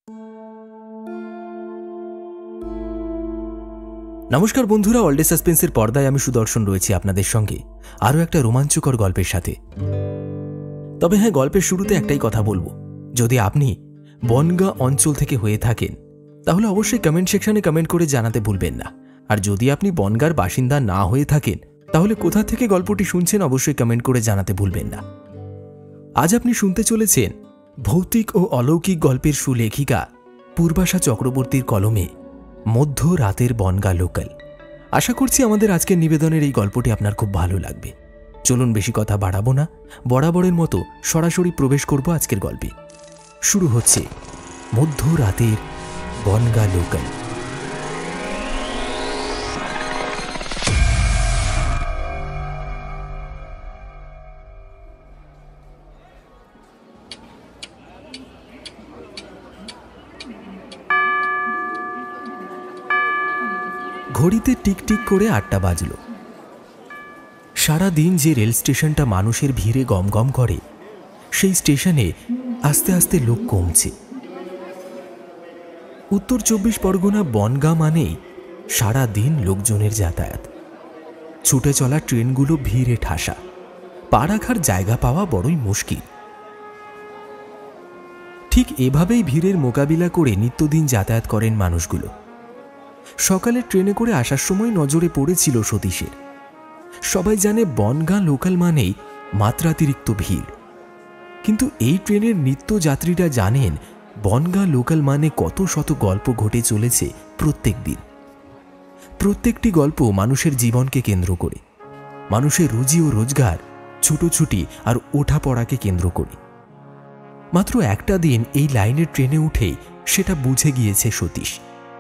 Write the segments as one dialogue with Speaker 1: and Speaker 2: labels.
Speaker 1: নমস্কার বন্ধুরা, all day সাসপেন্সের পর্দায় আমি সুদর্শন রয়েছি আপনাদের সঙ্গে আরও একটা রোমাঞ্চকর গল্পের সাথে। তবে হ্যাঁ, গল্পের শুরুতে একটাই কথা বলবো, যদি আপনি বনগাঁ অঞ্চল থেকে হয়ে থাকেন তাহলে অবশ্যই কমেন্ট সেকশনে কমেন্ট করে জানাতে ভুলবেন না। আর যদি আপনি বনগাঁর বাসিন্দা না হয়ে থাকেন তাহলে কোথা থেকে গল্পটি শুনছেন অবশ্যই কমেন্ট করে জানাতে ভুলবেন না। আজ আপনি শুনতে চলেছেন ভৌতিক ও অলৌকিক গল্পের সুলেখিকা পূর্বাশা চক্রবর্তীর কলমে মধ্য রাতের বনগাঁ লোকাল। আশা করছি আমাদের আজকের নিবেদনের এই গল্পটি আপনার খুব ভালো লাগবে। চলুন বেশি কথা বাড়াবো না, বরাবরের মতো সরাসরি প্রবেশ করব আজকের গল্পে। শুরু হচ্ছে মধ্য রাতের বনগাঁ লোকাল। ঘড়িতে টিকটিক করে 8টা বাজল। সারাদিন যে রেল স্টেশনটা মানুষের ভিড়ে গমগম করে সেই স্টেশনে আস্তে আস্তে লোক কমছে। উত্তর 24 পরগনা বনগাঁ মানেই সারাদিন লোকজনের যাতায়াত। ছুটে চলা ট্রেনগুলো ভিড়ে ঠাসা, পা রাখার জায়গা পাওয়া বড়ই মুশকিল। ঠিক এভাবেই ভিড়ের মোকাবিলা করে নিত্যদিন যাতায়াত করেন মানুষগুলো। সকালে ট্রেনে করে আসার সময় নজরে পড়েছিল সতীশের। সবাই জানে বনগাঁ লোকাল মানেই মাত্রাতিরিক্ত ভিড়, কিন্তু এই ট্রেনের নিত্যযাত্রীরা জানেন বনগাঁ লোকাল মানে কত শত গল্প ঘটে চলেছে প্রত্যেক দিন। প্রত্যেকটি গল্প মানুষের জীবনকে কেন্দ্র করে, মানুষের রুজি ও রোজগার, ছুটোছুটি আর ওঠাপড়াকে কেন্দ্র করে। মাত্র একটা দিন এই লাইনের ট্রেনে উঠেই সেটা বুঝে গিয়েছে সতীশ।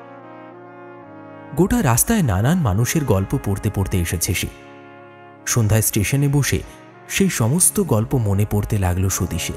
Speaker 1: গোটা রাস্তায় নানান মানুষের গল্প পড়তে পড়তে এসেছে সে। সন্ধ্যায় স্টেশনে বসে সেই সমস্ত গল্প মনে পড়তে লাগলো সতীশের।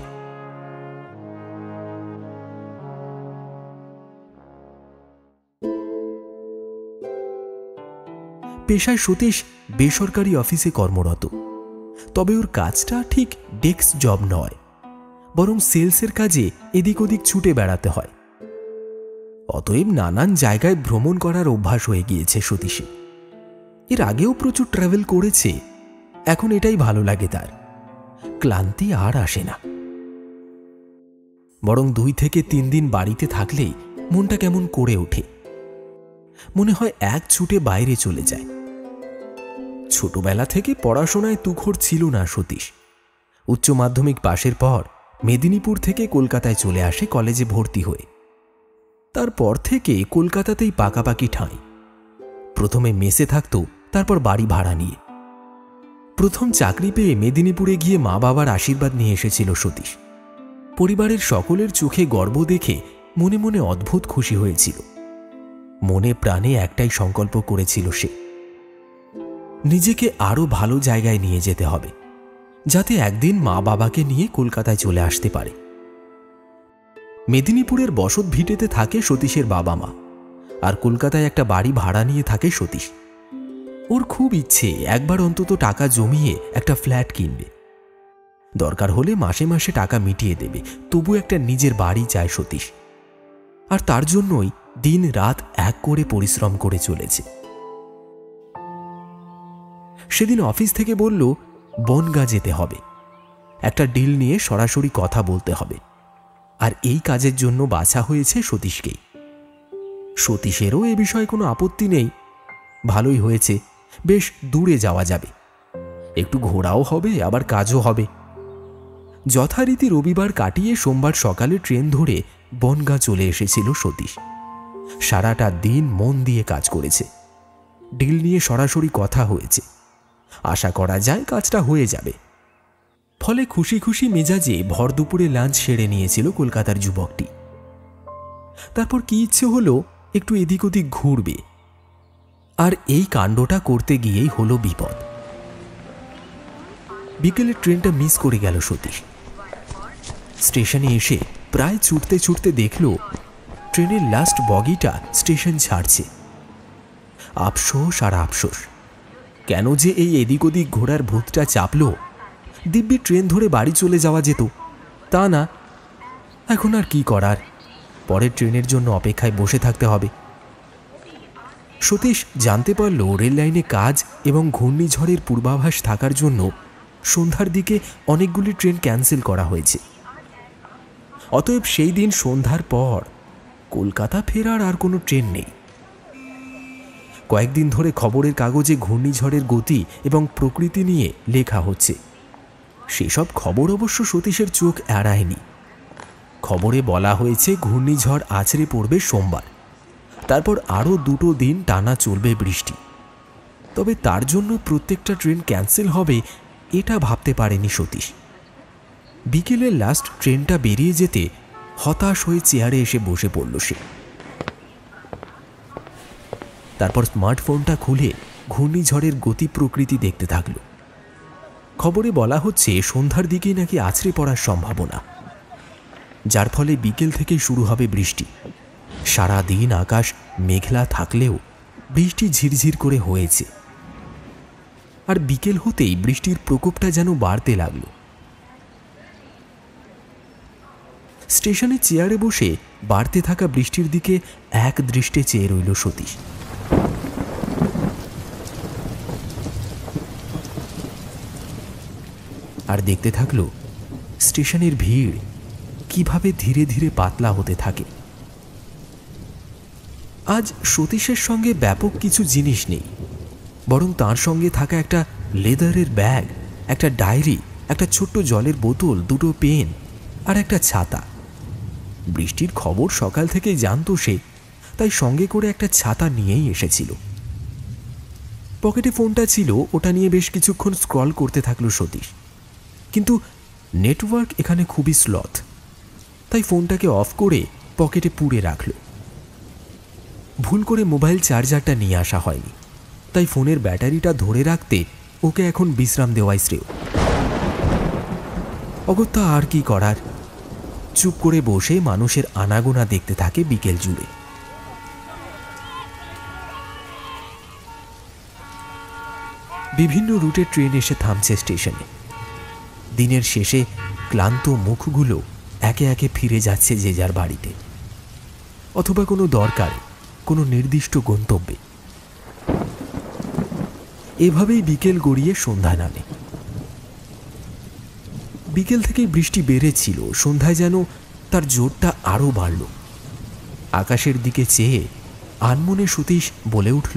Speaker 1: পেশায় সতীশ বেসরকারি অফিসে কর্মরত, তবে ওর কাজটা ঠিক ডেস্ক জব নয়, বরং সেলসের কাজে এদিক ওদিক ছুটে বেড়াতে হয়। অতএব নানান জায়গায় ভ্রমণ করার অভ্যাস হয়ে গিয়েছে সতীশের। এর আগেও প্রচুর ট্রাভেল করেছে, এখন এটাই ভালো লাগে তার। ক্লান্তি আর আসে না, বরং 2 থেকে 3 দিন বাড়িতে থাকলেই মনটা কেমন করে ওঠে। মনে হয় এক ছুটে বাইরে চলে যায়। ছোটবেলা থেকে পড়াশোনায় তুখোড় ছিল না সতীশ। উচ্চ মাধ্যমিক পাশের পর মেদিনীপুর থেকে কলকাতায় চলে আসে কলেজে ভর্তি হয়ে। তারপর থেকে কলকাতাতেই পাকাপাকি ঠাঁই। প্রথমে মেসে থাকতো, তারপর বাড়ি ভাড়া নিয়ে। প্রথম চাকরি পেয়ে মেদিনীপুরে গিয়ে মা বাবার আশীর্বাদ নিয়ে এসেছিল সতীশ। পরিবারের সকলের চোখে গর্ব দেখে মনে মনে অদ্ভুত খুশি হয়েছিল। মনে প্রাণে একটাই সংকল্প করেছিল সে, নিজেকে আরো ভালো জায়গায় নিয়ে যেতে হবে, যাতে একদিন মা বাবাকে নিয়ে কলকাতায় চলে আসতে পারে। মেদিনীপুরের বসত ভিটেতে থাকে সতীশের বাবা মা, আর কলকাতায় একটা বাড়ি ভাড়া নিয়ে থাকে সতীশ। ওর খুব ইচ্ছে একবার অন্তত টাকা জমিয়ে একটা ফ্ল্যাট কিনবে। দরকার হলে মাসে মাসে টাকা মিটিয়ে দেবে, তবু একটা নিজের বাড়ি চায় সতীশ। আর তার জন্যই দিন রাত এক করে পরিশ্রম করে চলেছে। সেদিন অফিস থেকে বলল বনগাঁ যেতে হবে, একটা ডিল নিয়ে সরাসরি কথা বলতে হবে। আর এই কাজের জন্য বাছা হয়েছে সতীশকেই। সতীশেরও এ বিষয়ে কোনো আপত্তি নেই। ভালোই হয়েছে, বেশ দূরে যাওয়া যাবে, একটু ঘোরাও হবে, আবার কাজও হবে। যথারীতি রবিবার কাটিয়ে সোমবার সকালে ট্রেন ধরে বনগাঁ চলে এসেছিল সতীশ। সারাটা দিন মন দিয়ে কাজ করেছে। ডিল নিয়ে সরাসরি কথা হয়েছে, আশা করা যায় কাজটা হয়ে যাবে। ফলে খুশি খুশি মেজাজে ভর দুপুরে লাঞ্চ সেরে নিয়েছিল কলকাতার যুবকটি। তারপর কি ইচ্ছে হলো একটু এদিক ওদিক ঘুরবে। আর এই কাণ্ডটা করতে গিয়েই হলো বিপদ। বিকেলের ট্রেনটা মিস করে গেল সতীশ। স্টেশনে এসে প্রায় ছুটতে ছুটতে দেখল ট্রেনের লাস্ট বগিটা স্টেশন ছাড়ছে। আফসোস আর আফসোস, কেন যে এই এদিক ওদিক ঘোড়ার ভূতটা চাপল। দিব্যি ট্রেন ধরে বাড়ি চলে যাওয়া যেত, তা না। এখন আর কি করার, পরের ট্রেনের জন্য অপেক্ষায় বসে থাকতে হবে। সতীশ জানতে পারল রেল লাইনে কাজ এবং ঘূর্ণিঝড়ের পূর্বাভাস থাকার জন্য সন্ধ্যার দিকে অনেকগুলি ট্রেন ক্যান্সেল করা হয়েছে। অতএব সেই দিন সন্ধ্যার পর কলকাতা ফেরার আর কোনো ট্রেন নেই। কয়েকদিন ধরে খবরের কাগজে ঘূর্ণিঝড়ের গতি এবং প্রকৃতি নিয়ে লেখা হচ্ছে। সেসব খবর অবশ্য সতীশের চোখ এড়ায়নি। খবরে বলা হয়েছে ঘূর্ণিঝড় আছড়ে পড়বে সোমবার, তারপর আরও 2 দিন টানা চলবে বৃষ্টি। তবে তার জন্য প্রত্যেকটা ট্রেন ক্যান্সেল হবে এটা ভাবতে পারেনি সতীশ। বিকেলের লাস্ট ট্রেনটা বেরিয়ে যেতে হতাশ হয়ে চেয়ারে এসে বসে পড়ল সে। তারপর স্মার্টফোনটা খুলে ঘূর্ণিঝড়ের গতি প্রকৃতি দেখতে থাকল। খবরে বলা হচ্ছে সন্ধ্যার দিকেই নাকি আছড়ে পড়ার সম্ভাবনা, যার ফলে বিকেল থেকে শুরু হবে বৃষ্টি। সারা দিন আকাশ মেঘলা থাকলেও বৃষ্টি ঝিরঝির করে হয়েছে, আর বিকেল হতেই বৃষ্টির প্রকোপটা যেন বাড়তে লাগল। স্টেশনে চেয়ারে বসে বাড়তে থাকা বৃষ্টির দিকে এক দৃষ্টে চেয়ে রইল সতীশ। আর দেখতে থাকল স্টেশনের ভিড় কিভাবে ধীরে ধীরে পাতলা হতে থাকে। আজ সতীশের সঙ্গে ব্যাপক কিছু জিনিস নেই, বরং তার সঙ্গে থাকা একটা লেদারের ব্যাগ, একটা ডায়েরি, একটা ছোট্ট জলের বোতল, 2টো পেন আর একটা ছাতা। বৃষ্টির খবর সকাল থেকেই জানত সে, তাই সঙ্গে করে একটা ছাতা নিয়েই এসেছিল। পকেটে ফোনটা ছিল, ওটা নিয়ে বেশ কিছুক্ষণ স্ক্রল করতে থাকলো সতীশ। কিন্তু নেটওয়ার্ক এখানে খুবই স্লথ, তাই ফোনটাকে অফ করে পকেটে পুরে রাখল। ভুল করে মোবাইল চার্জারটা নিয়ে আসা হয়নি, তাই ফোনের ব্যাটারিটা ধরে রাখতে ওকে এখন বিশ্রাম দেওয়াই শ্রেয়। অগত্যা আর কি করার, চুপ করে বসে মানুষের আনাগোনা দেখতে থাকে বিকেল জুড়ে। বিভিন্ন রুটে ট্রেন এসে থামছে স্টেশনে। দিনের শেষে ক্লান্ত মুখগুলো একে একে ফিরে যাচ্ছে যে যার বাড়িতে, অথবা কোনো দরকারে, কোনো নির্দিষ্ট গন্তব্যে। এভাবেই বিকেল গড়িয়ে সন্ধ্যা নামে। বিকেল থেকেই বৃষ্টি বেড়েছিল, সন্ধ্যায় যেন তার জোরটা আরও বাড়ল। আকাশের দিকে চেয়ে আনমনে সতীশ বলে উঠল,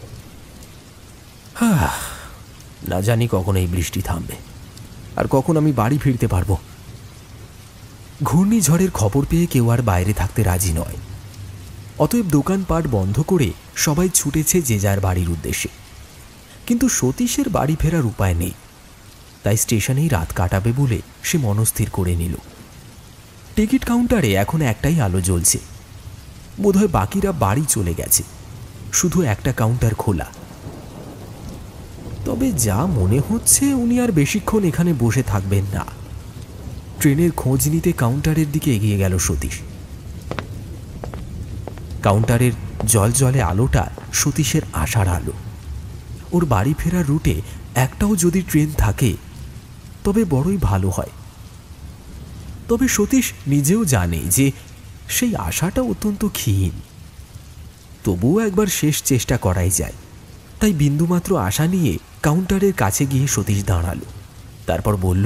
Speaker 1: না জানি কখন এই বৃষ্টি থামবে আর কখন আমি বাড়ি ফিরতে পারবো। ঘূর্ণিঝড়ের খবর পেয়ে কেউ আর বাইরে থাকতে রাজি নয়। অতএব দোকানপাট বন্ধ করে সবাই ছুটেছে যে যার বাড়ির উদ্দেশ্যে। কিন্তু সতীশের বাড়ি ফেরার উপায় নেই, তাই স্টেশনেই রাত কাটাবে বলে সে মনস্থির করে নিল। টিকিট কাউন্টারে এখন একটাই আলো জ্বলছে। বোধহয় বাকিরা বাড়ি চলে গেছে, শুধু একটা কাউন্টার খোলা। তবে যা মনে হচ্ছে উনি আর বেশিক্ষণ এখানে বসে থাকবেন না। ট্রেনের খোঁজ নিতে কাউন্টারের দিকে এগিয়ে গেল সতীশ। কাউন্টারের জলজলে আলোটা সতীশের আশার আলো। ওর বাড়ি ফেরার রুটে একটাও যদি ট্রেন থাকে তবে বড়ই ভালো হয়। তবে সতীশ নিজেও জানে যে সেই আশাটা অত্যন্ত ক্ষীণ। তবুও একবার শেষ চেষ্টা করাই যায়, তাই বিন্দুমাত্র আশা নিয়ে কাউন্টারের কাছে গিয়ে সতীশ দাঁড়ালো। তারপর বলল,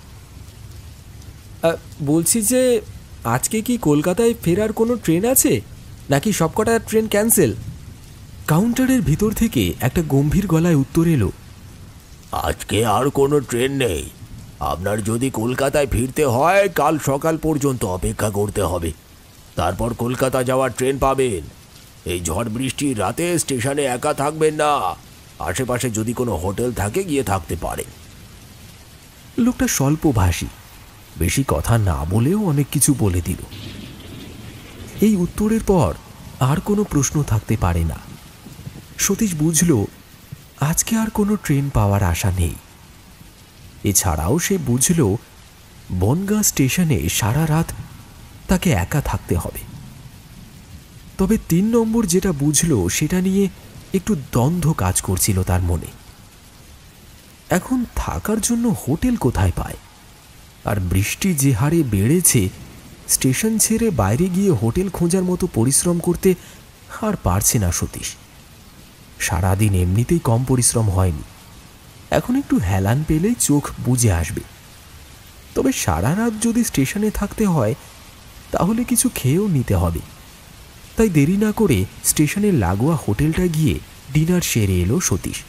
Speaker 1: বলছি যে আজকে কি কলকাতায় ফেরার কোনো ট্রেন আছে, নাকি সবকটা ট্রেন ক্যান্সেল? কাউন্টারের ভিতর থেকে একটা গম্ভীর গলায় উত্তর এলো,
Speaker 2: আজকে আর কোনো ট্রেন নেই। আপনার যদি কলকাতায় ফিরতে হয় কাল সকাল পর্যন্ত অপেক্ষা করতে হবে, তারপর কলকাতা যাওয়ার ট্রেন পাবেন। এই ঝড় বৃষ্টির রাতে স্টেশনে একা থাকবেন না, আশেপাশে যদি কোনো হোটেল থাকে গিয়ে থাকতে পারেন।
Speaker 1: লোকটা স্বল্পভাষী, বেশি কথা না বলেও অনেক কিছু বলে দিল। এই উত্তরের পর আর কোনো প্রশ্ন থাকতে পারে না। সতীশ বুঝল আজকে আর কোনো ট্রেন পাওয়ার আশা নেই। এছাড়াও সে বুঝল বনগাঁ স্টেশনে সারা রাত তাকে একা থাকতে হবে। তবে 3 নম্বর যেটা বুঝল সেটা নিয়ে একটু দ্বন্দ্ব কাজ করছিল তার মনে। এখন থাকার জন্য হোটেল কোথায় পায়? আর বৃষ্টি যে হারে বেড়েছে স্টেশন ছেড়ে বাইরে গিয়ে হোটেল খোঁজার মতো পরিশ্রম করতে আর পারছে না সতীশ। সারাদিন এমনিতেই কম পরিশ্রম হয়নি, এখন একটু হেলান পেলেই চোখ বুজে আসবে। তবে সারা রাত যদি স্টেশনে থাকতে হয় তাহলে কিছু খেয়েও নিতে হবে। তাই দেরি না করে স্টেশনের লাগোয়া হোটেলটা গিয়ে ডিনার সেরে এলো সতীশ।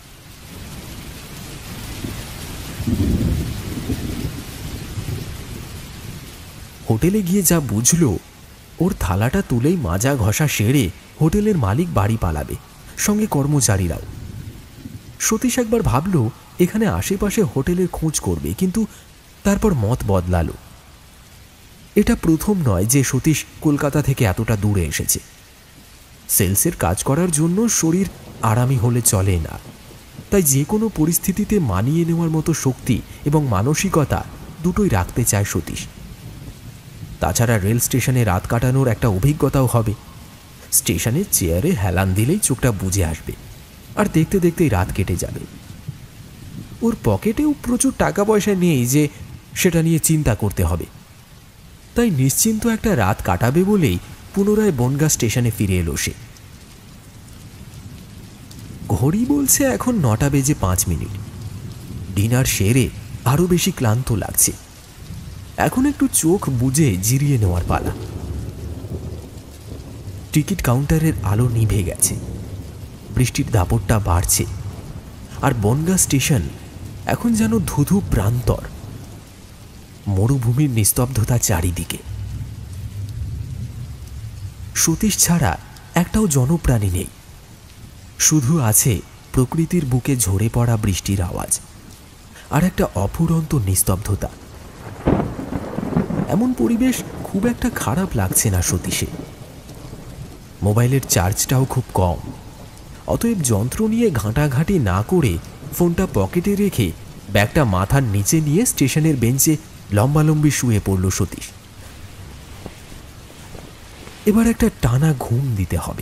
Speaker 1: হোটেলে গিয়ে যা বুঝলো, ওর থালাটা তুলেই মাজা ঘষা সেরে হোটেলের মালিক বাড়ি পালাবে, সঙ্গে কর্মচারীরাও। সতীশ একবার ভাবল এখানে আশেপাশে হোটেলের খোঁজ করবে, কিন্তু তারপর মত বদলালো। এটা প্রথম নয় যে সতীশ কলকাতা থেকে এতটা দূরে এসেছে। সেলসের কাজ করার জন্য শরীর আরামি হলে চলে না, তাই যে কোনো পরিস্থিতিতে মানিয়ে নেওয়ার মতো শক্তি এবং মানসিকতা দুটোই রাখতে চায় সতীশ। তাছাড়া রেল স্টেশনে রাত কাটানোর একটা অভিজ্ঞতাও হবে। স্টেশনের চেয়ারে হেলান দিলেই চোখটা বুজে আসবে, আর দেখতে দেখতেই রাত কেটে যাবে। ওর পকেটেও প্রচুর টাকা পয়সা নেই যে সেটা নিয়ে চিন্তা করতে হবে। তাই নিশ্চিন্ত একটা রাত কাটাবে বলেই পুনরায় বনগাঁ স্টেশনে ফিরে এলো সে। ঘড়ি বলছে এখন 9:05। ডিনার সেরে আরো বেশি ক্লান্ত লাগছে। এখন একটু চোখ বুজে জিরিয়ে নেওয়ার পালা। টিকিট কাউন্টারের আলো নিভে গেছে, বৃষ্টির দাপটটা বাড়ছে, আর বনগাঁ স্টেশন এখন যেন ধুধু প্রান্তর। মরুভূমির নিস্তব্ধতা চারিদিকে। সতীশ ছাড়া একটাও জনপ্রাণী নেই, শুধু আছে প্রকৃতির বুকে ঝরে পড়া বৃষ্টির আওয়াজ আর একটা অফুরন্ত নিস্তব্ধতা। এমন পরিবেশ খুব একটা খারাপ লাগছে না সতীশে। মোবাইলের চার্জটাও খুব কম, অতএব যন্ত্র নিয়ে ঘাঁটাঘাঁটি না করে ফোনটা পকেটে রেখে ব্যাগটা মাথার নিচে নিয়ে স্টেশনের বেঞ্চে লম্বালম্বি শুয়ে পড়ল সতীশ। এবার একটা টানা ঘুম দিতে হবে,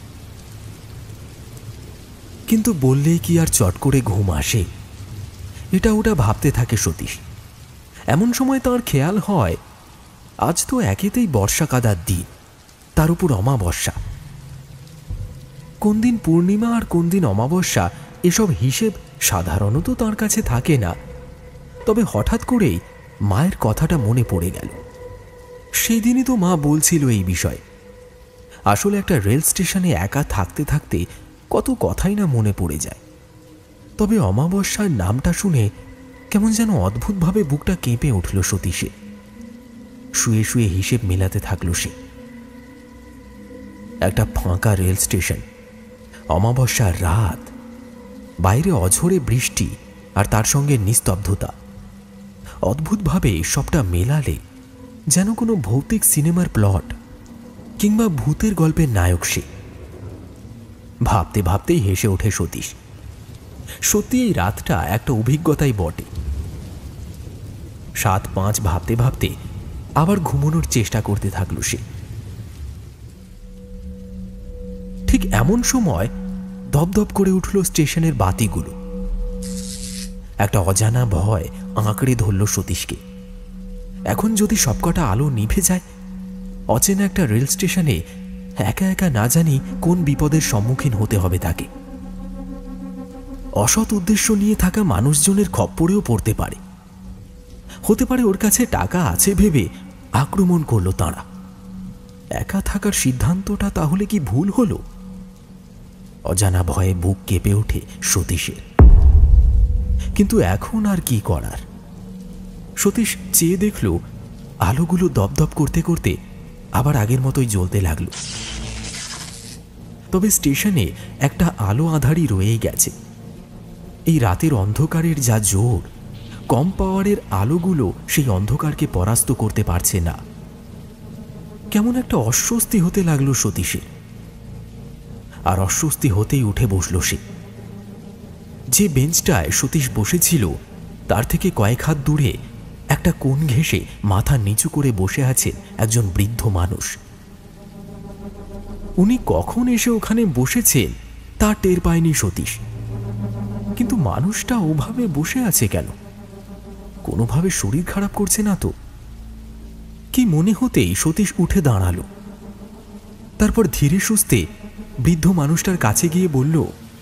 Speaker 1: কিন্তু বললেই কি আর চট করে ঘুম আসে? এটা ওটা ভাবতে থাকে সতীশ। এমন সময় তার খেয়াল হয় আজ তো একেতেই বর্ষা কাদার দিন, তার উপর অমাবস্যা। কোন দিন পূর্ণিমা আর কোন দিন অমাবস্যা এসব হিসেব সাধারণত তার কাছে থাকে না। তবে হঠাৎ করেই মায়ের কথাটা মনে পড়ে গেল। সেই দিনই তো মা বলছিল এই বিষয়ে। আসলে একটা রেল স্টেশনে একা থাকতে থাকতে কত কথাই না মনে পড়ে যায়। তবে অমাবস্যার নামটা শুনে কেমন যেন অদ্ভুতভাবে বুকটা কেঁপে উঠল সতীশে। শুয়ে শুয়ে হিসেব মেলাতে থাকল সে। একটা ফাঁকা রেল স্টেশন, অমাবস্যার রাত, বাইরে অঝোরে বৃষ্টি আর তার সঙ্গে নিস্তব্ধতা। অদ্ভুতভাবে সবটা মেলালে যেন কোনো ভৌতিক সিনেমার প্লট কিংবা ভূতের গল্পের নায়ক সে। ভাবতে ভাবতেই হেসে ওঠে সতীশ। সত্যি এই রাতটা একটা অভিজ্ঞতাই বটে। 7-5 ভাবতে ভাবতে আবার ঘুমানোর চেষ্টা করতে থাকল সে। ঠিক এমন সময় দপদপ করে উঠল স্টেশনের বাতিগুলো। একটা অজানা ভয় আঁকড়ে ধরল সতীশকে। এখন যদি সবকটা আলো নিভে যায়, অচেনা একটা রেল স্টেশনে একা একা না জানি কোন বিপদের সম্মুখীন হতে হবে তাকে। অসৎ উদ্দেশ্য নিয়ে থাকা মানুষজনের খপ্পরেও পড়তে পারে। হতে পারে ওর কাছে টাকা আছে ভেবে আক্রমণ করলো তাঁরা। একা থাকার সিদ্ধান্তটা তাহলে কি ভুল হলো? অজানা ভয়ে বুক কেঁপে ওঠে সতীশের। কিন্তু এখন আর কি করার? সতীশ চেয়ে দেখল আলোগুলো দপদপ করতে করতে আবার আগের মতোই জ্বলতে লাগলো। তবে স্টেশনে একটা আলো আঁধারি রয়েই গেছে। এই রাতের অন্ধকারের যা জোর, কম পাওয়ারের আলোগুলো সেই অন্ধকারকে পরাস্ত করতে পারছে না। কেমন একটা অস্বস্তি হতে লাগলো সতীশের। আর অস্বস্তি হতেই উঠে বসল সে। যে বেঞ্চটায় সতীশ বসেছিল তার থেকে কয়েক হাত দূরে একটা কোণ ঘেঁষে মাথা নিচু করে বসে আছেন একজন বৃদ্ধ মানুষ। উনি কখন এসে ওখানে বসেছেন তা টের পায়নি সতীশ। কিন্তু মানুষটা ওভাবে বসে আছে কেন? কোনোভাবে শরীর খারাপ করছে না তো? কি মনে হতেই সতীশ উঠে দাঁড়ালো। তারপর ধীরে সুস্থে বৃদ্ধ মানুষটার কাছে গিয়ে বলল,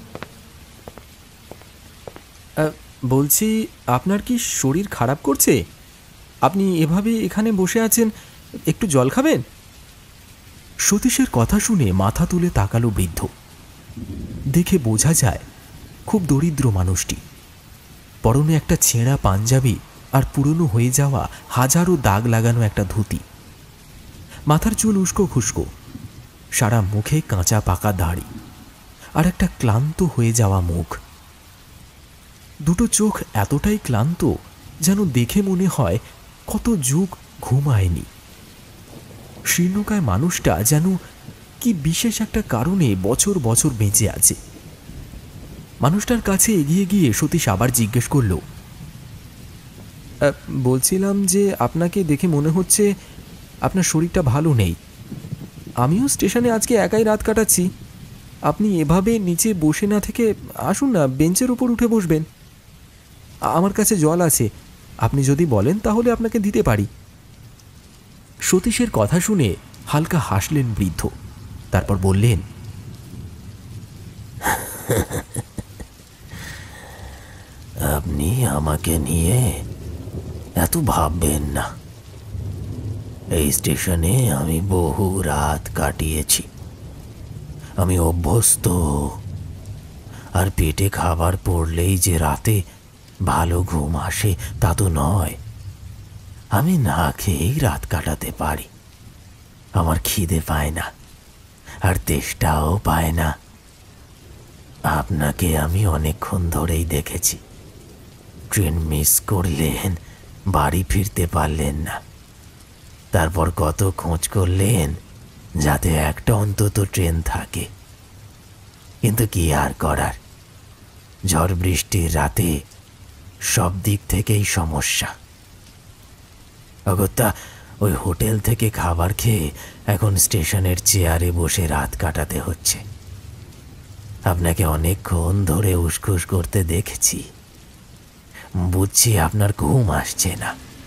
Speaker 1: বলছি, আপনার কি শরীর খারাপ করছে? আপনি এভাবে এখানে বসে আছেন, একটু জল খাবেন? সতীশের কথা শুনে মাথা তুলে তাকালো বৃদ্ধ। দেখে বোঝা যায় খুব দরিদ্র মানুষটি। পরনে একটা ছেঁড়া পাঞ্জাবি আর পুরনো হয়ে যাওয়া হাজারো দাগ লাগানো একটা ধুতি। মাথার চুল উস্কো খুস্কো, সারা মুখে কাঁচা পাকা দাড়ি আর একটা ক্লান্ত হয়ে যাওয়া মুখ। দুটো চোখ এতটাই ক্লান্ত যেন দেখে মনে হয় কত যুগ ঘুমায়নি। শীর্ণকায় মানুষটা যেন কি বিশেষ একটা কারণে বছর বছর বেঁচে আছে। মানুষটার কাছে এগিয়ে গিয়ে সতীশ আবার জিজ্ঞেস করল, বলছিলাম যে আপনাকে দেখে মনে হচ্ছে আপনার শরীরটা ভালো নেই। আমিও স্টেশনে আজকে একাই রাত কাটাচ্ছি। আপনি এভাবে নিচে বসে না থেকে আসুন না, বেঞ্চের উপর উঠে বসবেন। আমার কাছে জল আছে, আপনি যদি বলেন তাহলে আপনাকে দিতে পারি। সতীশের কথা শুনে হালকা হাসলেন বৃদ্ধ। তারপর বললেন,
Speaker 2: আপনি আমাকে নিয়ে এত ভাববেন না। এই স্টেশনে আমি বহু রাত কাটিয়েছি, আমি অভ্যস্ত। আর পেটে খাবার পড়লেই যে রাতে ভালো ঘুম আসে তা তো নয়। আমি না খেয়েই রাত কাটাতে পারি। আমার খিদে পায় না, আর তেষ্টাও পায় না। আপনাকে আমি অনেকক্ষণ ধরেই দেখেছি। ট্রেন মিস করলেন, বাড়ি ফিরতে পারলেন না। তারপর কত খোঁজ করলেন যাতে একটা অন্তত ট্রেন থাকে। কিন্তু কি আর করার, ঝড় বৃষ্টির রাতে সব দিক থেকেই সমস্যা। অগত্যা ওই হোটেল থেকে খাবার খেয়ে এখন স্টেশনের চেয়ারে বসে রাত কাটাতে হচ্ছে। আপনাকে অনেকক্ষণ ধরে উসখুস করতে দেখেছি। বুঝছি আপনার ঘুম আসছে না।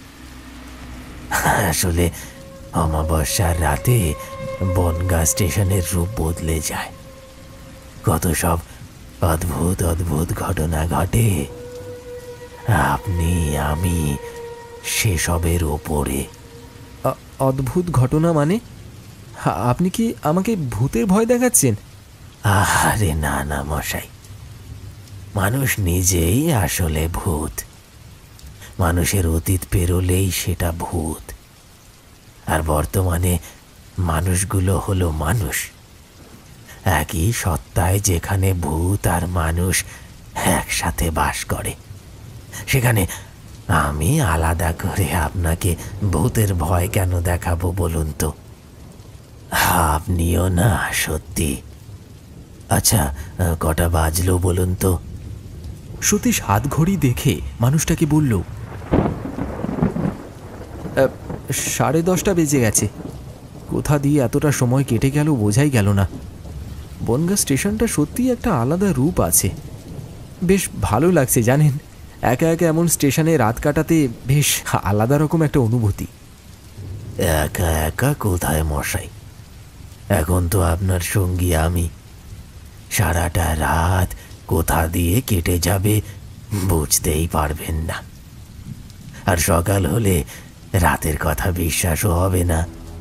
Speaker 2: আসলে অমাবস্যার রাতে বনগাঁ স্টেশনের রূপ বদলে যায়। কত সব অদ্ভুত অদ্ভুত ঘটনা ঘটে। আপনি, আমি সেসবের ওপরে।
Speaker 1: অদ্ভুত ঘটনা মানে? আপনি কি আমাকে ভূতের ভয় দেখাচ্ছেন?
Speaker 2: আরে না না মশাই, মানুষ নিজেই আসলে ভূত। মানুষের অতীত পেরোলেই সেটা ভূত। আর বর্তমানে মানুষগুলো হলো মানুষ। একই সত্তায় যেখানে ভূত আর মানুষ একসাথে বাস করে, সেখানে আমি আলাদা করে আপনাকে ভূতের ভয় কেন দেখাবো বলুন তো? আপনিও না সত্যি। আচ্ছা, কটা বাজলো বলুন তো?
Speaker 1: সতীশ হাত ঘড়ি দেখে মানুষটাকে বলল, 10:30 বেজে গেছে। কোথা দিয়ে এতটা সময় কেটে গেল বোঝাই গেল না। বনগাঁ স্টেশনটা সত্যিই একটা আলাদা রূপ আছে। বেশ ভালো লাগছে জানেন, একা একা এমন স্টেশনে রাত কাটাতে বেশ আলাদা রকম একটা অনুভূতি।
Speaker 2: একা একা কোথায় মশাই, এখন তো আপনার সঙ্গী আমি। সারাটা রাত কোথা দিয়ে কেটে যাবে বুঝতেই পারবেন না। আর সকাল হলে রাতের কথা বিশ্বাসও হবে না।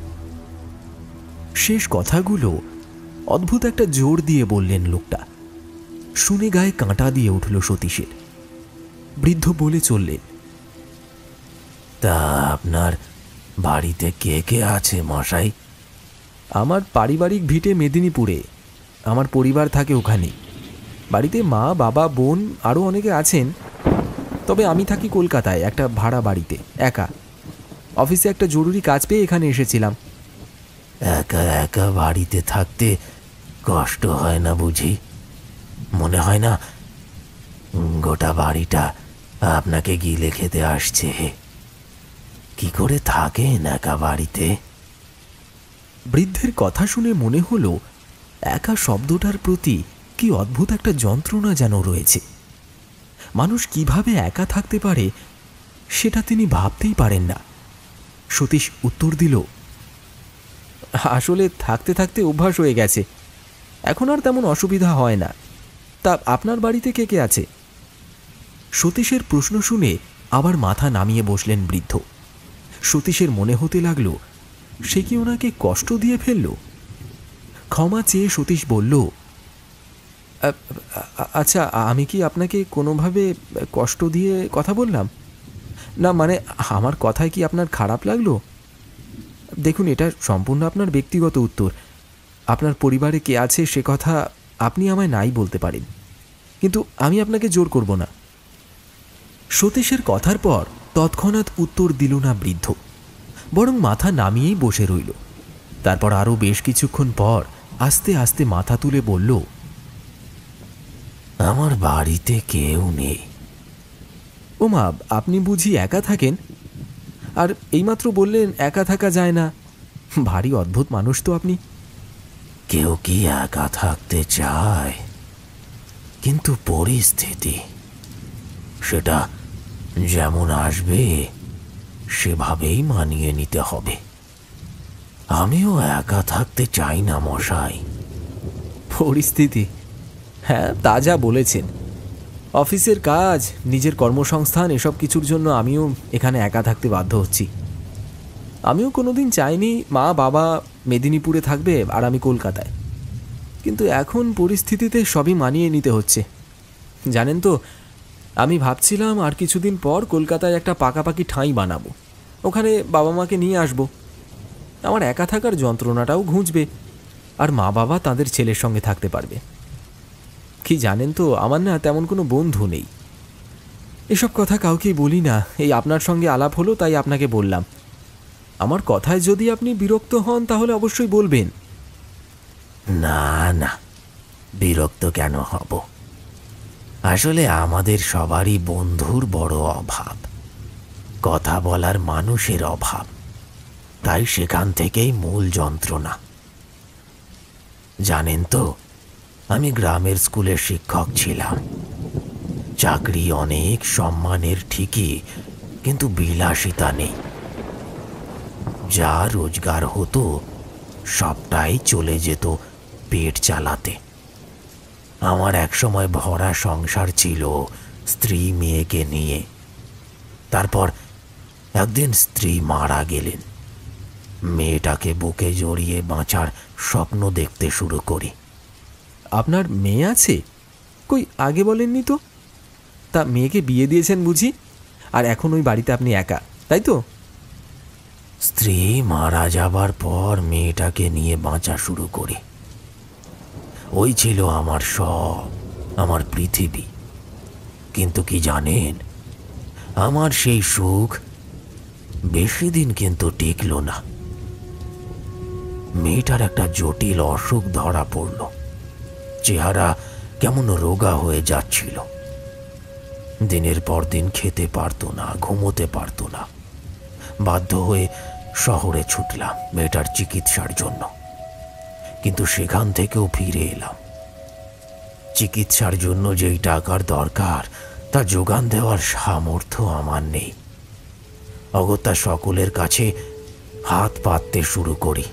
Speaker 1: শেষ কথাগুলো অদ্ভুত একটা জোর দিয়ে বললেন লোকটা। শুনে গায়ে কাঁটা দিয়ে উঠল সতীশের। বৃদ্ধ বলে চললেন,
Speaker 2: তা আপনার বাড়িতে কে কে আছে মশাই?
Speaker 1: আমার পারিবারিক ভিটে মেদিনীপুরে। আমার পরিবার থাকে ওখানে। বাড়িতে মা, বাবা, বোন আরও অনেকে আছেন। তবে আমি থাকি কলকাতায় একটা ভাড়া বাড়িতে, একা। অফিসে একটা জরুরি কাজ পেয়ে এখানে এসেছিলাম।
Speaker 2: একা একা বাড়িতে থাকতে কষ্ট হয় না বুঝি? মনে হয় না গোটা বাড়িটা আপনাকে গিলে খেতে আসছে? কি করে থাকেন একা বাড়িতে?
Speaker 1: বৃদ্ধের কথা শুনে মনে হলো একা শব্দটার প্রতি কি অদ্ভুত একটা যন্ত্রণা যেন রয়েছে। মানুষ কিভাবে একা থাকতে পারে সেটা তিনি ভাবতেই পারেন না। সতীশ উত্তর দিল, আসলে থাকতে থাকতে অভ্যাস হয়ে গেছে, এখন আর তেমন অসুবিধা হয় না। তা আপনার বাড়িতে কে কে আছে? সতীশের প্রশ্ন শুনে আবার মাথা নামিয়ে বসলেন বৃদ্ধ। সতীশের মনে হতে লাগলো সে কি ওনাকে কষ্ট দিয়ে ফেলল। ক্ষমা চেয়ে সতীশ বলল, আচ্ছা, আমি কি আপনাকে কোনোভাবে কষ্ট দিয়ে কথা বললাম? না মানে আমার কথায় কি আপনার খারাপ লাগলো? দেখুন, এটা সম্পূর্ণ আপনার ব্যক্তিগত উত্তর। আপনার পরিবারে কে আছে সে কথা আপনি আমায় নাই বলতে পারেন, কিন্তু আমি আপনাকে জোর করব না। সতীশের কথার পর তৎক্ষণাৎ উত্তর দিল না বৃদ্ধ, বরং মাথা নামিয়েই বসে রইল। তারপর আরও বেশ কিছুক্ষণ পর আস্তে আস্তে মাথা তুলে বলল,
Speaker 2: আমার বাড়িতে কেউ নেই।
Speaker 1: ও মা, আপনি বুঝি একা থাকেন? আর এইমাত্র বললেন একা থাকা যায় না। ভারী অদ্ভুত মানুষ তো আপনি।
Speaker 2: কেউ কি একা থাকতে চায়? কিন্তু পরিস্থিতি সেটা যেমন আসবে সেভাবেই মানিয়ে নিতে হবে। আমিও একা থাকতে চাই না মশাই।
Speaker 1: পরিস্থিতি? হ্যাঁ, তা যা বলেছেন। অফিসের কাজ, নিজের কর্মসংস্থান, এসব কিছুর জন্য আমিও এখানে একা থাকতে বাধ্য হচ্ছি। আমিও কোনোদিন চাইনি মা বাবা মেদিনীপুরে থাকবে আর আমি কলকাতায়, কিন্তু এখন পরিস্থিতিতে সবই মানিয়ে নিতে হচ্ছে। জানেন তো, আমি ভাবছিলাম আর কিছুদিন পর কলকাতায় একটা পাকাপাকি ঠাঁই বানাবো, ওখানে বাবা মাকে নিয়ে আসব। আমার একা থাকার যন্ত্রণাটাও ঘুঁচবে, আর মা বাবা তাদের ছেলের সঙ্গে থাকতে পারবে। কি জানেন তো, আমার না তেমন কোনো বন্ধু নেই। এসব কথা কাউকেই বলি না, এই আপনার সঙ্গে আলাপ হলো তাই আপনাকে বললাম। আমার কথায় যদি আপনি বিরক্ত হন তাহলে অবশ্যই বলবেন।
Speaker 2: না না, বিরক্ত কেন হব? আসলে আমাদের সবারই বন্ধুর বড় অভাব, কথা বলার মানুষের অভাব। তাই সেখান থেকেই মূল যন্ত্রণা। জানেন তো, আমি গ্রামের স্কুলের শিক্ষক ছিলাম। চাকরি অনেক সম্মানের ঠিকই, কিন্তু বিলাসিতা নেই। যা রোজগার হতো সবটাই চলে যেত পেট চালাতে। আমার একসময় ভরা সংসার ছিল, স্ত্রী মেয়েকে নিয়ে। তারপর একদিন স্ত্রী মারা গেলেন। মেয়েটাকে বুকে জড়িয়ে বাঁচার স্বপ্ন দেখতে শুরু করি।
Speaker 1: আপনার মেয়ে আছে? কই, আগে বলেননি তো। তা মেয়েকে বিয়ে দিয়েছেন বুঝি, আর এখন ওই বাড়িতে আপনি একা, তাই তো?
Speaker 2: স্ত্রী মারা যাবার পর মেয়েটাকে নিয়ে বাঁচা শুরু করি। ওই ছিল আমার সব, আমার পৃথিবী। কিন্তু কি জানেন, আমার সেই সুখ বেশি দিন কিন্তু টিকল না। মেয়েটার একটা জটিল অসুখ ধরা পড়ল। চেহারা কেমন রোগা হয়ে যাচ্ছিল। দিনের পর দিন খেতে পারতো না, ঘুমোতে পারতো না। বাধ্য হয়ে শহরে ছুটলাম মেয়েটার চিকিৎসার জন্য, কিন্তু সেখান থেকেও ফিরে এলাম। চিকিৎসার জন্য যেই টাকার দরকার তা যোগান দেওয়ার সামর্থ্য আমার নেই। অগত্যা সকলের কাছে হাত পাততে শুরু করি,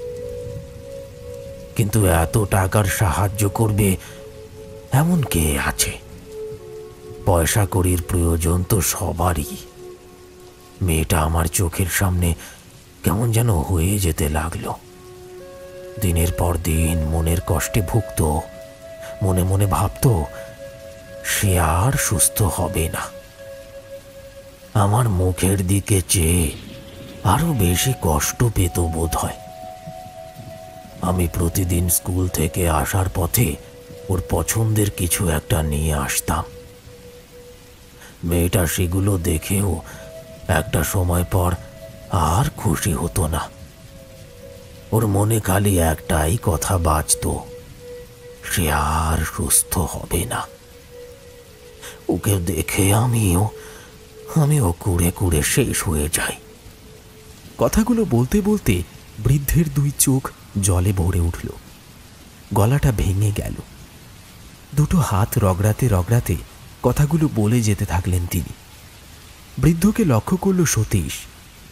Speaker 2: কিন্তু এত টাকার সাহায্য করবে এমন কে আছে? পয়সা কড়ির প্রয়োজন তো সবারই। মেয়েটা আমার চোখের সামনে কেমন যেন হয়ে যেতে লাগলো। দিনের পর দিন মনের কষ্টে ভুগত, মনে মনে ভাবত সে আর সুস্থ হবে না। আমার মুখের দিকে চেয়ে আরো বেশি কষ্ট পেত বোধ হয়। আমি প্রতিদিন স্কুল থেকে আসার পথে ওর পছন্দের কিছু একটা নিয়ে আসতাম। মেয়েটা সেগুলো দেখেও একটা সময় পর আর খুশি হতো না। ওর মনে খালি একটাই কথা বাজতো, সে আর সুস্থ হবে না। ওকে দেখে আমিও কুড়ে কুড়ে শেষ হয়ে যাই।
Speaker 1: কথাগুলো বলতে বলতে বৃদ্ধের দুই চোখ জলে ভরে উঠল, গলাটা ভেঙে গেল। দুটো হাত রগড়াতে রগড়াতে কথাগুলো বলে যেতে থাকলেন তিনি। বৃদ্ধকে লক্ষ্য করল সতীশ,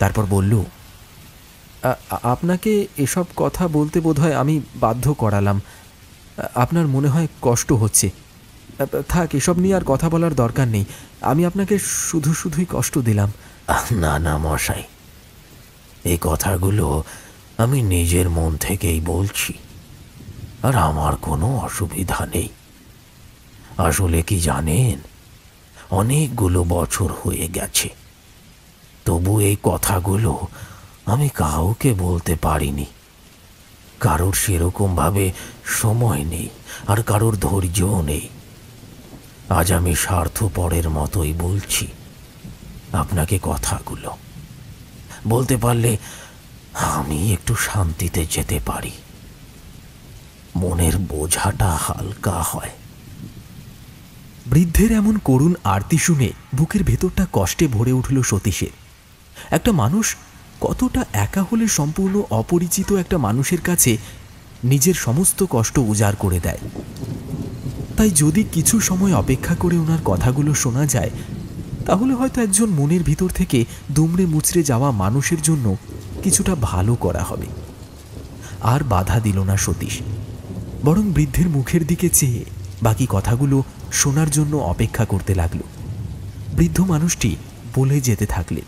Speaker 1: তারপর বলল, আপনাকে এসব কথা বলতে বোধহয় আমি বাধ্য করালাম। আপনার মনে হয় কষ্ট হচ্ছে। থাক, এসব নিয়ে আর কথা বলার দরকার নেই। আমি আপনাকে শুধুই কষ্ট দিলাম।
Speaker 2: না না মশাই, এই কথাগুলো আমি নিজের মন থেকেই বলছি, আর আমার কোনো অসুবিধা নেই। আসলে কি জানেন, অনেকগুলো বছর হয়ে গেছে, তবু এই কথাগুলো আমি কাউকে বলতে পারিনি। কারোর সেরকমভাবে সময় নেই, আর কারোর ধৈর্যও নেই। আজ আমি স্বার্থপরের মতোই বলছি আপনাকে কথাগুলো। বলতে পারলে আমি একটু শান্তিতে যেতে পারি, মনের বোঝাটা হালকা হয়।
Speaker 1: বৃদ্ধের এমন করুণ আরতি শুনে বুকের ভেতরটা কষ্টে ভরে উঠল সতীশের। একটা মানুষ কতটা একা হলে সম্পূর্ণ অপরিচিত একটা মানুষের কাছে নিজের সমস্ত কষ্ট উজাড় করে দেয়। তাই যদি কিছু সময় অপেক্ষা করে ওনার কথাগুলো শোনা যায়, তাহলে হয়তো একজন মনের ভিতর থেকে দুমড়ে মুচড়ে যাওয়া মানুষের জন্য কিছুটা ভালো করা হবে। আর বাধা দিল না সতীশ, বরং বৃদ্ধের মুখের দিকে চেয়ে বাকি কথাগুলো শোনার জন্য অপেক্ষা করতে লাগল। বৃদ্ধ মানুষটি বলে যেতে থাকলেন,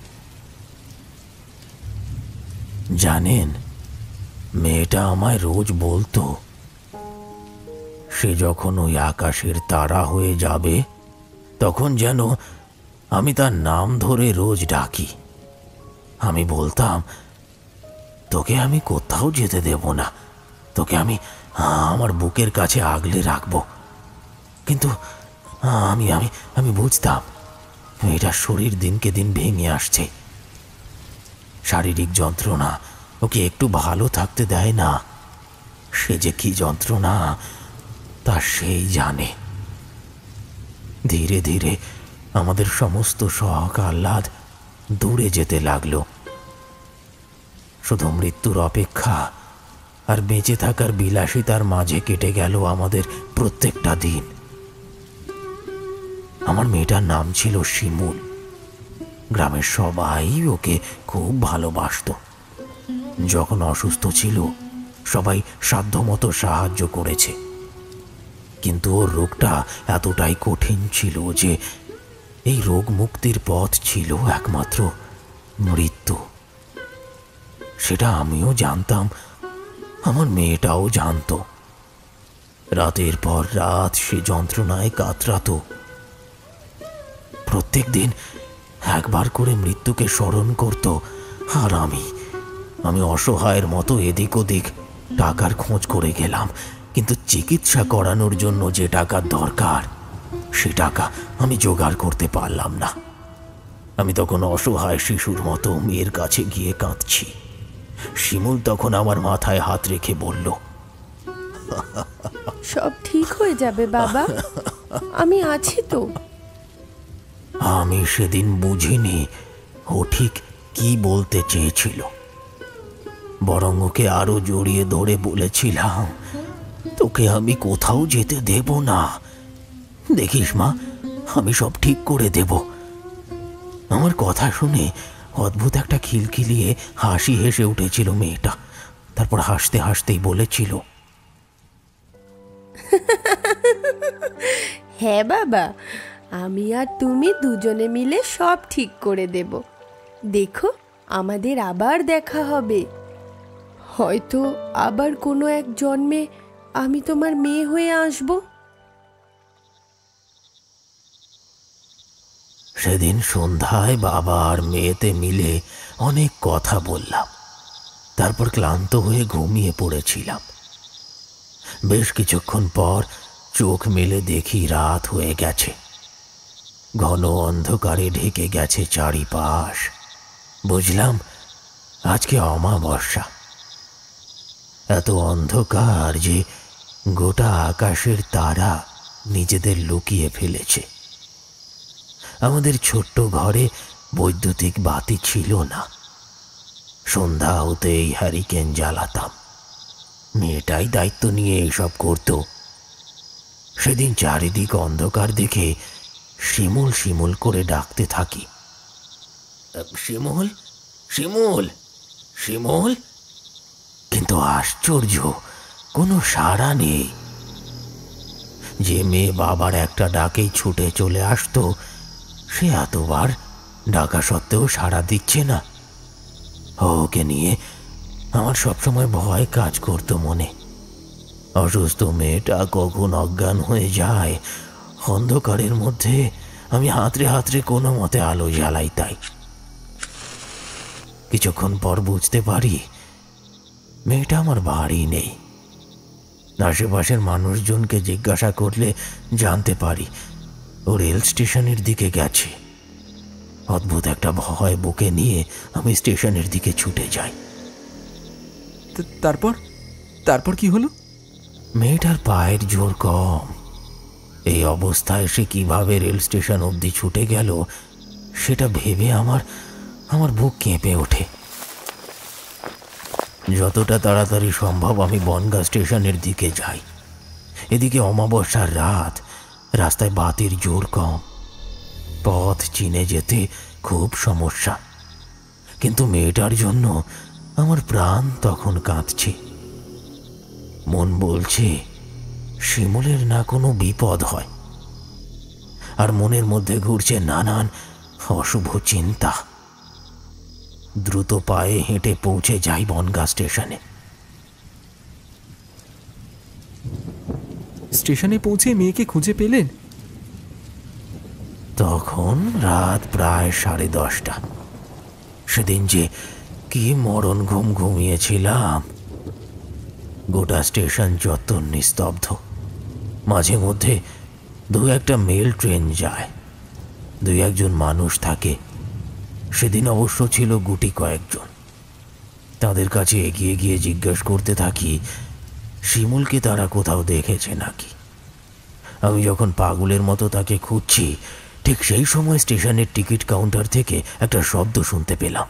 Speaker 2: জানেন, মেয়েটা আমায় রোজ বলতো, সে যখন ওই আকাশের তারা হয়ে যাবে তখন যেন আমি তার নাম ধরে রোজ ডাকি। আমি বলতাম, তোকে আমি কোথাও যেতে দেব না, তোকে আমি আমার বুকের কাছে আগলে রাখবো। কিন্তু আমি আমি আমি বুঝতাম মেয়েটার শরীর দিনকে দিন ভেঙে আসছে। শারীরিক যন্ত্রণা ওকে একটু ভালো থাকতে দেয় না। সে যে কি যন্ত্রণা তা সেই জানে। ধীরে ধীরে আমাদের সমস্ত শখ আহ্লাদ দূরে যেতে লাগলো। শুধু মৃত্যুর অপেক্ষা আর বেঁচে থাকার বিলাসিতার মাঝে কেটে গেল আমাদের প্রত্যেকটা দিন। আমার মেয়েটার নাম ছিল শিমুল। গ্রামের সবাই ওকে খুব ভালোবাসতো। যখন অসুস্থ ছিল সবাই সাধ্যমতো সাহায্য করেছে, কিন্তু ওর রোগটা এতটাই কঠিন ছিল যে এই রোগ মুক্তির পথ ছিল একমাত্র মৃত্যু। সেটা আমিও জানতাম, আমার মেয়েটাও জানতো। রাতের পর রাত সে যন্ত্রণায় কাতরাতো। প্রত্যেক দিন একবার করে মৃত্যুকে স্মরণ করত। আর আমি অসহায়ের মতো এদিক ওদিক টাকার খোঁজ করে গেলাম, কিন্তু চিকিৎসা করানোর জন্য যে টাকার দরকার সে টাকা আমি জোগাড় করতে পারলাম না। আমি তখন অসহায় শিশুর মতো মেয়ের কাছে গিয়ে কাঁদছি। শিমুল তখন আমার মাথায় হাত রেখে বলল,
Speaker 3: সব ঠিক হয়ে যাবে বাবা, আমি আছি তো।
Speaker 2: আমি সেদিন বুঝিনি ও ঠিক কি বলতে চেয়েছিল, বরং ওকে আরো জড়িয়ে ধরে বলেছিলাম, তোকে আমি কোথাও যেতে দেব না। দেখিস মা, আমি সব ঠিক করে দেব। আমার কথা শুনে অদ্ভুত একটা খিলখিলিয়ে হাসি হেসে উঠেছিল মেয়েটা। তারপর হাসতে হাসতেই বলেছিল,
Speaker 3: হ্যাঁ বাবা, আমি আর তুমি দুজনে মিলে সব ঠিক করে দেব। দেখো, আমাদের আবার দেখা হবে। হয়তো আবার কোনো এক জন্মে আমি তোমার মেয়ে হয়ে আসব।
Speaker 2: সেদিন সন্ধ্যায় বাবা আর মেয়েতে মিলে অনেক কথা বললাম। তারপর ক্লান্ত হয়ে ঘুমিয়ে পড়েছিলাম। বেশ কিছুক্ষণ পর চোখ মেলে দেখি রাত হয়ে গেছে। ঘন অন্ধকারে ঢেকে গেছে চারিপাশ। বুঝলাম আজকে অমাবস্যা। এত অন্ধকার যে গোটা আকাশের তারা নিজেদের লুকিয়ে ফেলেছে। আমাদের ছোট্ট ঘরে বৈদ্যুতিক বাতি ছিল না। সন্ধ্যা হতেই হ্যারিকেন জ্বালাতাম। মেয়েটাই দায়িত্ব নিয়ে এইসব করত। সেদিন চারিদিক অন্ধকার দেখে শিমুল শিমুল করে ডাকতে থাকি, শিমুল, শিমুল, শিমুল। কিন্তু আশ্চর্য, কোনো সাড়া নেই। যে মেয়ে বাবার একটা ডাকেই ছুটে চলে আসতো, সে এতবার ডাকা সত্ত্বেও সাড়া দিচ্ছে না। ওকে নিয়ে আমার সবসময় ভয় কাজ করতো মনে। অসুস্থ মেয়েটা কখন অজ্ঞান হয়ে যায়, অন্ধকারের মধ্যে আমি হাতড়ে হাতড়ে কোনো মতে আলো জ্বালাই। তাই কিছুক্ষণ পর বুঝতে পারি মেয়েটা আমার বাড়ি নেই। আশেপাশের মানুষজনকে জিজ্ঞাসা করলে জানতে পারি ও রেল স্টেশনের দিকে গেছে। অদ্ভুত একটা ভয় বুকে নিয়ে আমি স্টেশনের দিকে ছুটে যাই।
Speaker 1: তারপর তারপর কি হলো?
Speaker 2: মেয়েটার পায়ের জোর কম। এই অবস্থায় সে কিভাবে রেল স্টেশন অবধি ছুটে গেল সেটা ভেবে আমার বুক কেঁপে ওঠে। যতটা তাড়াতাড়ি সম্ভব আমি বনগাঁ স্টেশনের দিকে যাই। এদিকে অমাবস্যার রাত, রাস্তায় বাতির জোর কম, পথ চিনে যেতে খুব সমস্যা। কিন্তু মেয়েটার জন্য আমার প্রাণ তখন কাঁদছে। মন বলছে শিমুলের না কোনো বিপদ হয়, আর মনের মধ্যে ঘুরছে নানান অশুভ চিন্তা। দ্রুত পায়ে হেঁটে পৌঁছে যাই বনগাঁ স্টেশনে।
Speaker 1: স্টেশনে পৌঁছে মেয়েকে খুঁজে পেলেন?
Speaker 2: তখন রাত প্রায় 10:30। সেদিন যে কি মরণ ঘুম ঘুমিয়েছিলাম। গোটা স্টেশন চত্বর নিস্তব্ধ। মাঝে মধ্যে দু একটা মেল ট্রেন যায়, দুই একজন মানুষ থাকে। সেদিন অবশ্য ছিল গুটি কয়েকজন। তাদের কাছে এগিয়ে গিয়ে জিজ্ঞেস করতে থাকি শিমুলকে তারা কোথাও দেখেছে নাকি। আমি যখন পাগলের মতো তাকে খুঁজছি, ঠিক সেই সময় স্টেশনের টিকিট কাউন্টার থেকে একটা শব্দ শুনতে পেলাম।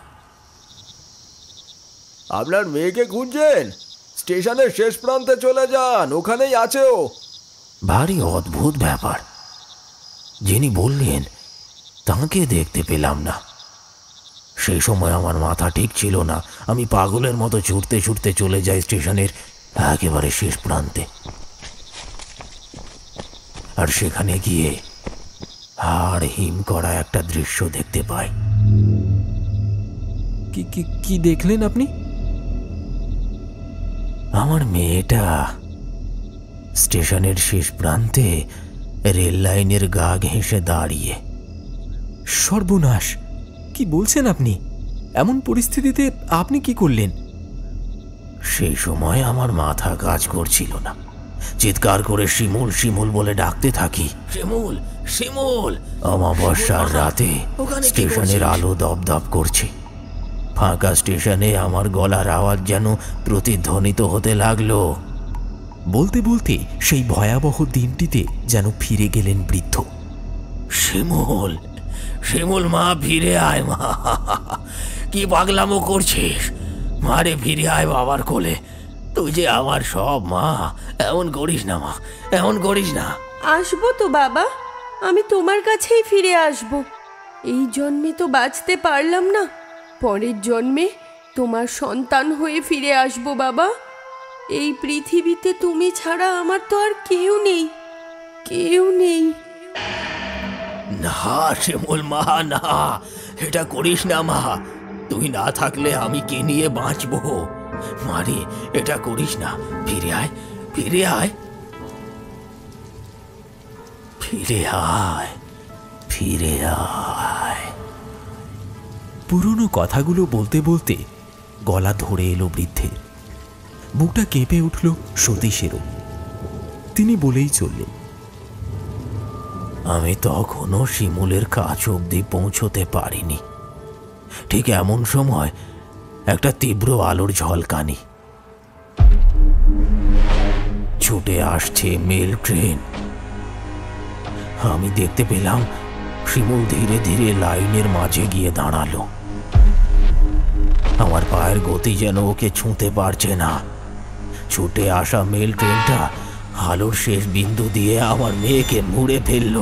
Speaker 4: আপনার মেয়েকে খুঁজছেন? স্টেশনের শেষ প্রান্তে চলে যান, ওখানেই আছে ও।
Speaker 2: ভারী অদ্ভুত ব্যাপার। যিনি বললেন তাকে দেখতে পেলাম না। সেই সময় আমার মাথা ঠিক ছিল না। আমি পাগলের মতো ছুটতে ছুটতে চলে যাই স্টেশনের একেবারে শেষ প্রান্তে। আর সেখানে গিয়ে হাড় হিম করা একটা দৃশ্য দেখতে পাই।
Speaker 1: কি দেখলেন আপনি?
Speaker 2: আমার মেয়েটা স্টেশনের শেষ প্রান্তে রেল লাইনের গা ঘেঁষে দাঁড়িয়ে।
Speaker 1: সর্বনাশ! কি বলছেন আপনি? এমন পরিস্থিতিতে আপনি কি করলেন?
Speaker 2: সেই সময় আমার মাথা কাজ করছিল না। চিৎকার করে শিমুল শিমুল বলে ডাকতে থাকি। শিমুল, শিমুল! অমাবস্যার রাতে স্টেশনের আলো দপদপ করছে। ফাঁকা স্টেশনে আমার গলার আওয়াজ যেন প্রতিধ্বনিত হতে লাগলো।
Speaker 1: বলতে বলতে সেই ভয়াবহ দিনটিতে যেন ফিরে গেলেন বৃদ্ধ।
Speaker 2: শিমুল, শিমুল মা, ফিরে আয় মা। কি পাগলামো করছিস? মারে, ফিরে আয় বাবার কোলে। তুই যে আমার সব মা। এমন করিস না মা, এমন করিস না।
Speaker 3: আসবো তো বাবা, আমি তোমার কাছেই ফিরে আসবো। এই জন্মে তো বাঁচতে পারলাম না, পরের জন্মে তোমার সন্তান হয়ে ফিরে আসবো বাবা। এই পৃথিবীতে তুমি ছাড়া আমার তো আর কেউ নেই, কেউ নেই।
Speaker 2: না শিমুল মা, না, এটা করিস না মা। তুই না থাকলে আমি কে নিয়ে বাঁচবো? মারে, এটা করিস না। ফিরে আয়, ফিরে আয়, ফিরে আয়, ফিরে আয়।
Speaker 1: পুরনো কথাগুলো বলতে বলতে গলা ধরে এলো বৃদ্ধের। বুকটা কেঁপে উঠল সতীশেরও। তিনি বলেই চললেন,
Speaker 2: আমি তখনও শিমুলের কাছ অবধি পৌঁছতে পারিনি। ঠিক এমন সময় একটা তীব্র আলোর ঝলকানি। ছুটে আসছে মেল ট্রেন। আমি দেখতে পেলাম শিমুল ধীরে ধীরে লাইনের মাঝে গিয়ে দাঁড়ালো। আমার পায়ের গতি যেন ওকে ছুঁতে পারছে না। ছুটে আসা মেল ট্রেনটা আলোর শেষ বিন্দু দিয়ে আমার মেয়েকে মুড়ে ফেলল।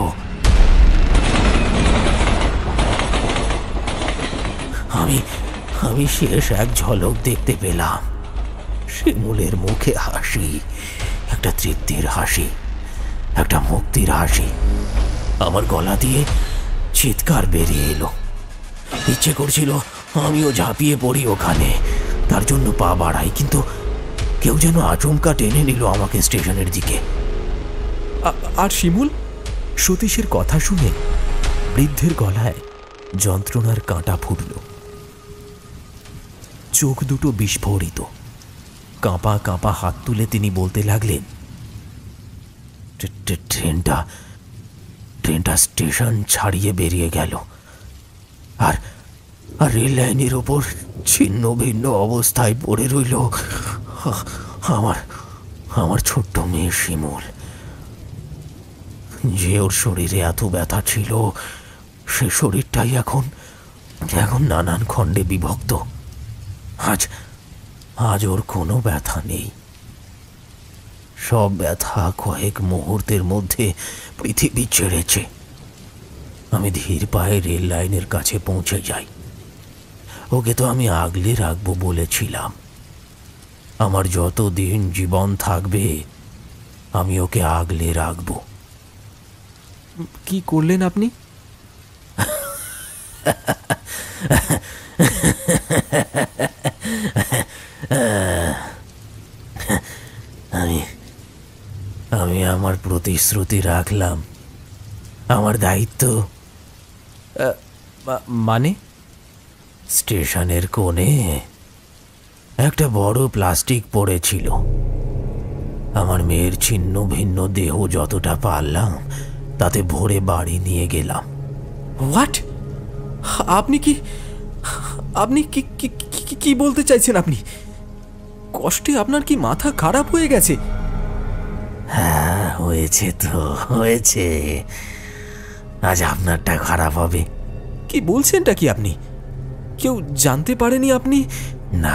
Speaker 2: আমি শেষ এক ঝলক দেখতে পেলাম। শিমুলের মুখে হাসি, একটা তৃপ্তির হাসি, একটা মুক্তির হাসি। আমার গলা দিয়ে চিৎকার বেরিয়ে এলো। ইচ্ছে করছিল আমিও ঝাঁপিয়ে পড়ি ওখানে, তার জন্য পা বাড়াই, কিন্তু কেউ যেন আচমকা টেনে নিল আমাকে স্টেশনের দিকে।
Speaker 1: আর শিমুল? সতীশের কথা শুনে বৃদ্ধের গলায় যন্ত্রণার কাঁটা ফুটল। চোখ দুটো বিস্ফোরিত। কাঁপা কাঁপা হাত তুলে তিনি বলতে লাগলেন,
Speaker 2: ট্রেনটা স্টেশন ছাড়িয়ে বেরিয়ে গেল, আর রেল লাইনের ওপর ছিন্ন ভিন্ন অবস্থায় পড়ে রইল আমার ছোট্ট মেয়ে শিমুল। যে ওর শরীরে এত ব্যথা ছিল, সে শরীরটাই এখন নানান খণ্ডে বিভক্ত। আজ ওর কোনো ব্যথা নেই। সব ব্যথা কয়েক মুহূর্তের মধ্যে পৃথিবী ছেড়েছে। আমি ধীর পায়ে রেল লাইনের কাছে পৌঁছে যাই। ওকে তো আমি আগলে রাখবো বলেছিলাম। আমার যতদিন জীবন থাকবে আমি ওকে আগলে রাখবো।
Speaker 1: কি করলেন আপনি?
Speaker 2: আমি আমার প্রতিশ্রুতি রাখলাম। আমার দায়িত্ব।
Speaker 1: মানে?
Speaker 2: স্টেশনের কোণে একটা বড় প্লাস্টিক পড়েছিল। আমার মেয়ের ছিন্ন ভিন্ন দেহ যতটা পারলাম তাতে ভরে বাড়ি নিয়ে গেলাম।
Speaker 1: হোয়াট? আপনি কি বলতে চাইছেন? আপনি কষ্টে আপনার কি মাথা খারাপ হয়ে গেছে?
Speaker 2: হ্যাঁ, হয়েছে তো হয়েছে। আজ আপনারটা খারাপ হবে।
Speaker 1: কি বলছেনটা কি আপনি? কেউ জানতে পারেনি আপনি?
Speaker 2: না,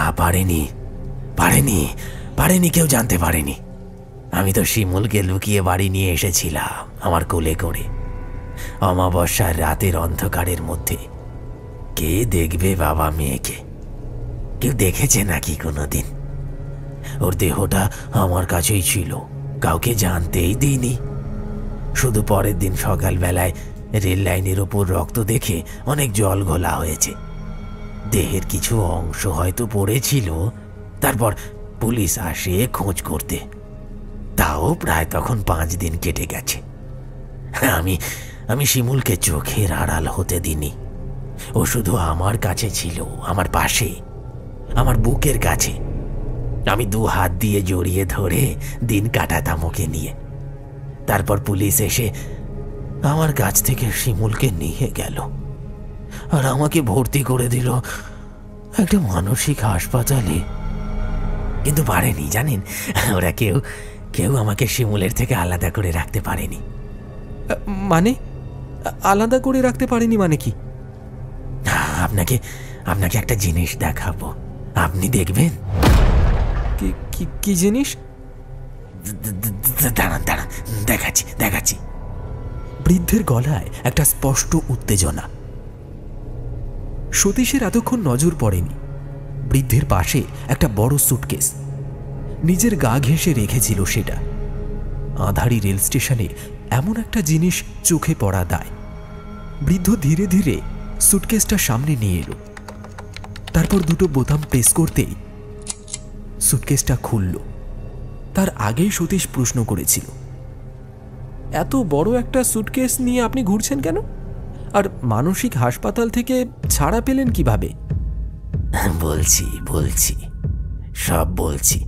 Speaker 2: পারেনি কেউ জানতে পারেনি। আমি তো শিমুলকে লুকিয়ে বাড়ি নিয়ে এসেছিলাম আমার কোলে করে। অমাবস্যার রাতের অন্ধকারের মধ্যে কে দেখবে বাবা মেয়েকে? কেউ দেখেছে নাকি কোনোদিন? ওর দেহটা আমার কাছেই ছিল, কাউকে জানতেই দিইনি। শুধু পরের দিন সকালবেলায় রেল লাইনের ওপর রক্ত দেখে অনেক জল ঘোলা হয়েছে। দেহের কিছু অংশ হয়তো পড়েছিল। তারপর পুলিশ আসে খোঁজ করতে। তাও প্রায় তখন 5 দিন কেটে গেছে। আমি শিমুলকে চোখের আড়াল হতে দিইনি। ও শুধু আমার কাছে ছিল, আমার পাশে, আমার বুকের কাছে। আমি 2 হাত দিয়ে জড়িয়ে ধরে দিন কাটাতাম ওকে নিয়ে। তারপর পুলিশ এসে আমার কাছ থেকে শিমুলকে নিয়ে গেল আর আমাকে ভর্তি করে দিল একটা মানসিক হাসপাতালে। কিন্তু পারেনি, জানেন, ওরা কেউ আমাকে শিমুলের থেকে আলাদা করে রাখতে পারেনি।
Speaker 1: মানে আলাদা করে রাখতে পারেনি মানে কি?
Speaker 2: আপনাকে একটা জিনিস দেখাবো, আপনি দেখবেন।
Speaker 1: কি জিনিস?
Speaker 2: দাঁড়ান, দেখাচ্ছি।
Speaker 1: বৃদ্ধের গলায় একটা স্পষ্ট উত্তেজনা। সতীশের এতক্ষণ নজর পড়েনি। বৃদ্ধের পাশে একটা বড় সুটকেস। নিজের গা ঘেঁষে রেখেছিল সেটা। আঁধারি রেল স্টেশনে এমন একটা জিনিস চোখে পড়া দায়। বৃদ্ধ ধীরে ধীরে সুটকেসটা সামনে নিয়ে এলো। তারপর 2টো বোতাম প্রেস করতেই সুটকেসটা খুলল। তার আগেই সতীশ প্রশ্ন করেছিল, এত বড় একটা সুটকেস নিয়ে আপনি ঘুরছেন কেন? আর মানসিক হাসপাতাল থেকে ছাড়া পেলেন কিভাবে?
Speaker 2: বলছি, সব বলছি।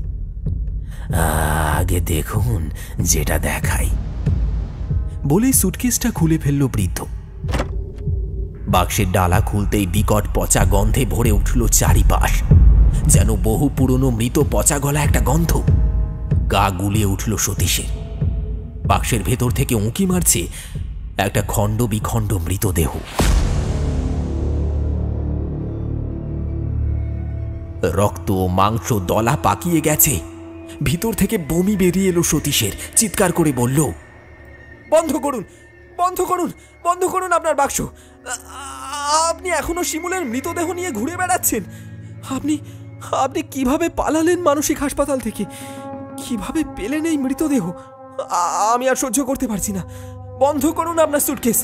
Speaker 2: আগে দেখুন যেটা দেখাই।
Speaker 1: বলেই সুটকেসটা খুলে ফেলল বৃদ্ধ। বাক্সের ডালা খুলতেই বিকট পচা গন্ধে ভরে উঠল চারিপাশ। যেন বহু পুরনো মৃত পচা গলা একটা গন্ধ। গা গুলিয়ে উঠল সতীশের। বাক্সের ভেতর থেকে উঁকি মারছে একটা খণ্ড বিখণ্ড মৃতদেহ। রক্ত মাংস দলা পাকিয়ে গেছে। ভিতর থেকে বমি বেরিয়ে এলো সতীশের। চিৎকার করে বলল, বন্ধ করুন আপনার বাক্স। আপনি এখনো শিমুলের মৃতদেহ নিয়ে ঘুরে বেড়াচ্ছেন। আপনি আপনি কিভাবে পালালেন মানসিক হাসপাতাল থেকে? কিভাবে পেলেন এই মৃতদেহ? আমি আর সহ্য করতে পারছি না। বন্ধ করুন আপনার সুটকেস।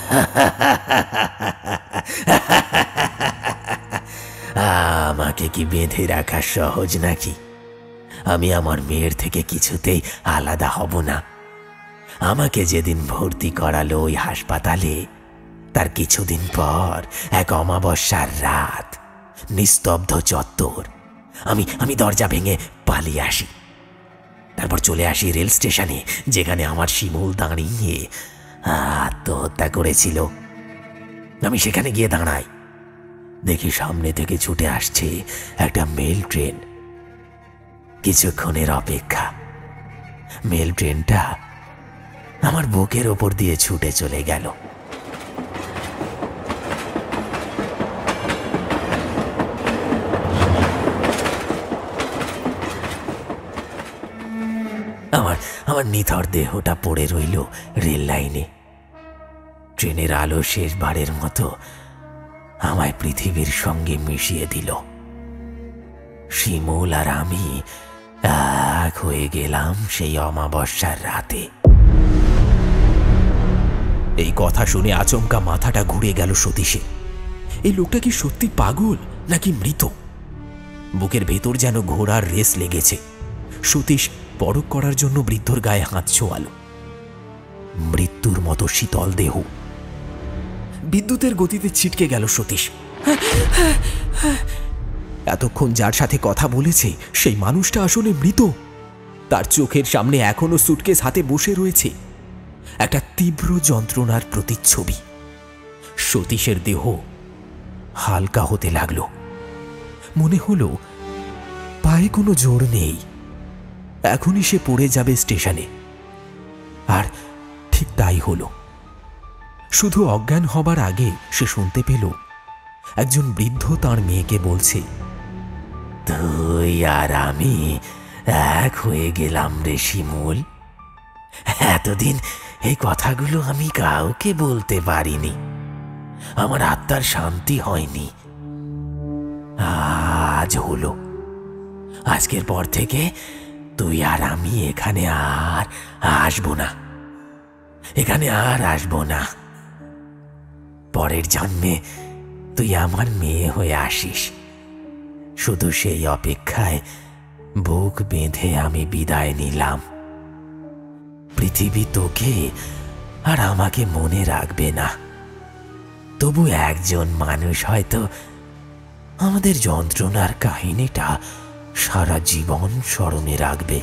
Speaker 2: আমাকে কি বেঁধে রাখা সহজ নাকি? আমি আমার মেয়ের থেকে কিছুতেই আলাদা হব না। আমাকে যেদিন ভর্তি করালো ওই হাসপাতালে, তার কিছুদিন পর এক অমাবস্যার রাত, নিস্তব্ধ চত্বর, আমি দরজা ভেঙে পালিয়ে আসি। তারপর চলে আসি রেল স্টেশনে, যেখানে আমার শিমুল দাঁড়িয়ে আত্মহত্যা করেছিল। আমি সেখানে গিয়ে দাঁড়াই, দেখি সামনে থেকে ছুটে আসছে একটা মেল ট্রেন। কিছুক্ষণের অপেক্ষা, মেল ট্রেনটা আমার বুকের ওপর দিয়ে ছুটে চলে গেল। আমার নিথর দেহটা পড়ে রইল রেল লাইনে। ট্রেনের আলো শেষবারের মতো আমায় পৃথিবীর সঙ্গে মিশিয়ে দিল। শিমুল আর আমি এক হয়ে গেলাম সেই অমাবস্যার রাতে।
Speaker 1: এই কথা শুনে আচমকা মাথাটা ঘুরে গেল সতীশে। এই লোকটা কি সত্যি পাগল নাকি মৃত? বুকের ভেতর যেন ঘোড়ার রেস লেগেছে। সতীশ পরখ করার জন্য বৃদ্ধর গায়ে হাত ছোঁয়াল। মৃত্যুর মতো শীতল দেহ। বিদ্যুতের গতিতে ছিটকে গেল সতীশ। এতক্ষণ যার সাথে কথা বলেছে সেই মানুষটা আসলে মৃত। তার চোখের সামনে এখনো সুটকেস হাতে বসে রয়েছে, একটা তীব্র যন্ত্রণার প্রতিচ্ছবি। সতীশের দেহ হালকা হতে লাগল। মনে হলো পায়ে কোনো জোর নেই, এখনই সে পড়ে যাবে স্টেশনে। আর ঠিক তাই হলো। শুধু অজ্ঞান হবার আগে সে শুনতে পেল একজন বৃদ্ধ তার মেয়েকে বলছে,
Speaker 2: তুই আর আমি এক হয়ে গেলাম রে শিমুল। এতদিন এই কথাগুলো আমি কাউকে বলতে পারিনি, আমার আত্মার শান্তি হয়নি। আজ হলো। আজকের পর থেকে তুই আর আমি এখানে আর আসবো না, এখানে আর আসবো না। পরের জন্মে তুই আমার মেয়ে হয়ে আসিস। শুধু সেই অপেক্ষায় বুক বেঁধে আমি বিদায় নিলাম। পৃথিবী তোকে আর আমাকে মনে রাখবে না, তবু একজন মানুষ হয়তো আমাদের যন্ত্রণার কাহিনীটা সারা জীবন স্মরণে রাখবে।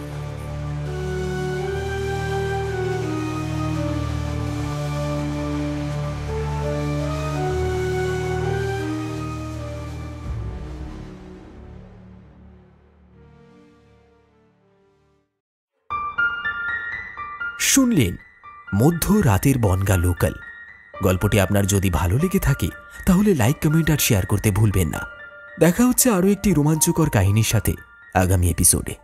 Speaker 1: শুনলেন মধ্যরাতের বনগা লোকাল। গল্পটি আপনার যদি ভালো লেগে থাকে তাহলে লাইক, কমেন্ট আর শেয়ার করতে ভুলবেন না। দেখা হচ্ছে আরও একটি রোমাঞ্চকর কাহিনীর সাথে আগামী এপিসোডে।